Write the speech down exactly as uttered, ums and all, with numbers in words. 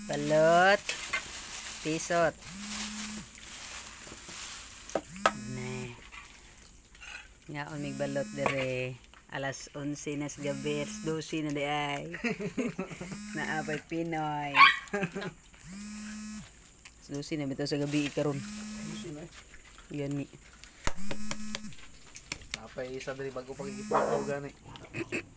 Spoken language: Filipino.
Balot. Pisot. Ne. Nga umig balot dire. Alas onse na sa gabi. Alas dose na di ay. Naapay Pinoy. Alas dose na bitaw sa gabi ikaron. Yan ni. Napay isa diri bago pagigipagaw gani.